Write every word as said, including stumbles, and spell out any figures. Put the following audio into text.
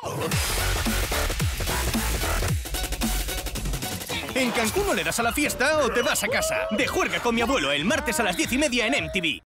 En Cancún o le das a la fiesta o te vas a casa. De Juerga con mi abuelo el martes a las diez y media en M T V.